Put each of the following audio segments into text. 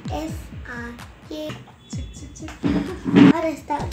SRK. Chick. Arrestar.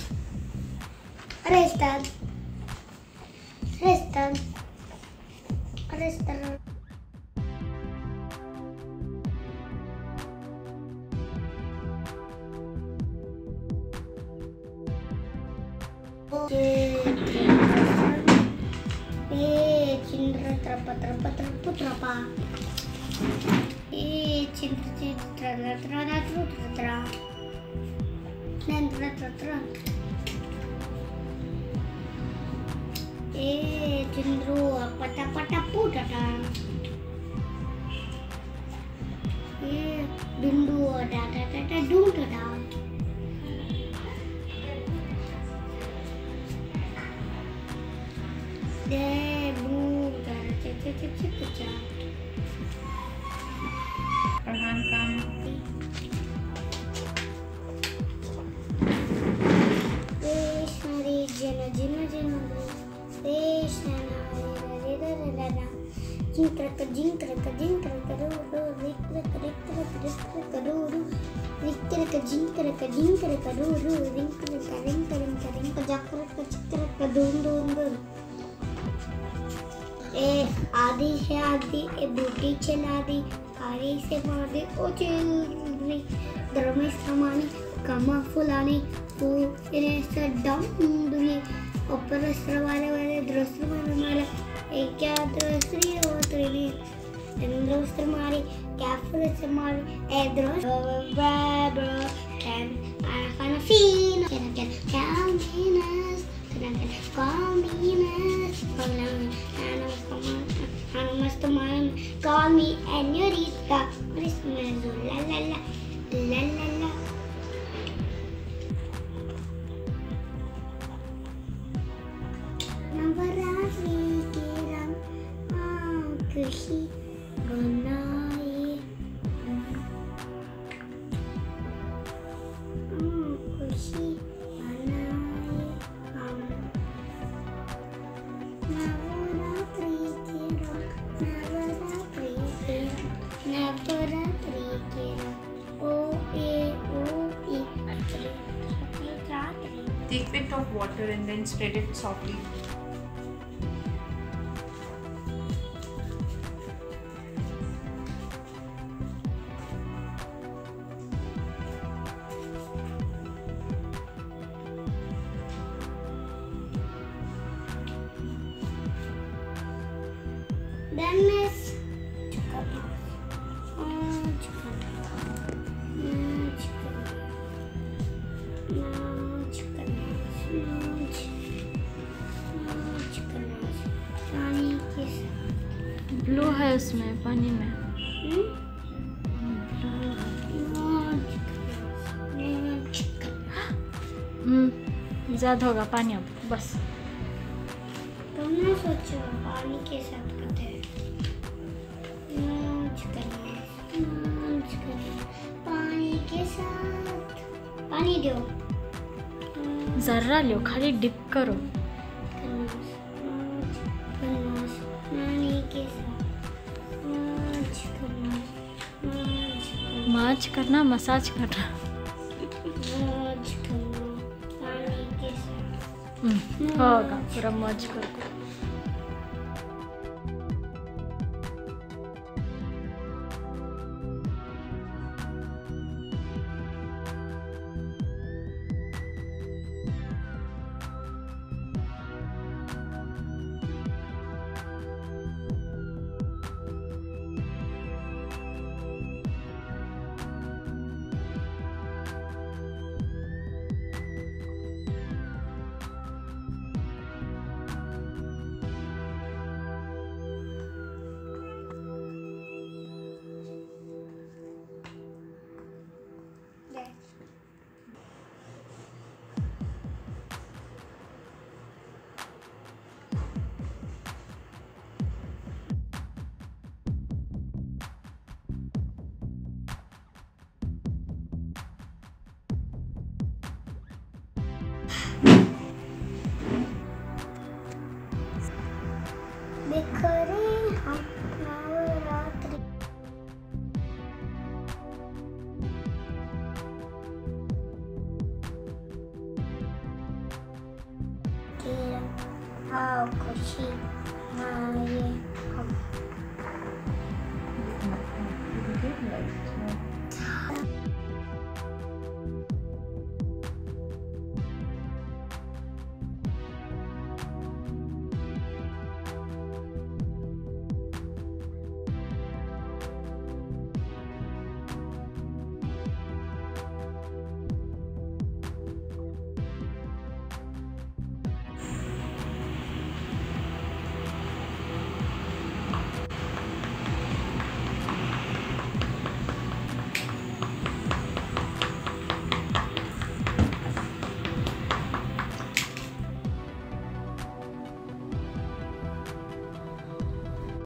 Farhan come. आधी है आधी ए बूटी चला दी आरी से मार दे ओ चिल्ली दरमे समानी कमा फुलानी तू इन्हें से डाउन दुनी ऊपर वाले दृश्य मारे एक क्या दृश्य हो तेरी दृश्य मारी क्या दृश्य मारी ए दृश्य बाबा can I find a feel can communist call me Anuritha Christmas la la la la la la Navratri के रंग खुशी बनाए खुशी बनाए हम नवरात्रि के रंग ओ ए Take a bit of water and then spread it softly. Then is blue है उसमें पानी में ज्यादा होगा पानी अब बस तुमने सोचो पानी के साथ करते हैं पानी के साथ पानी दो जरा लो खाली डिप करो पानी के साथ माच करना मसाज करना पानी के साथ होगा पूरा मौज करो खुशी हाँ ये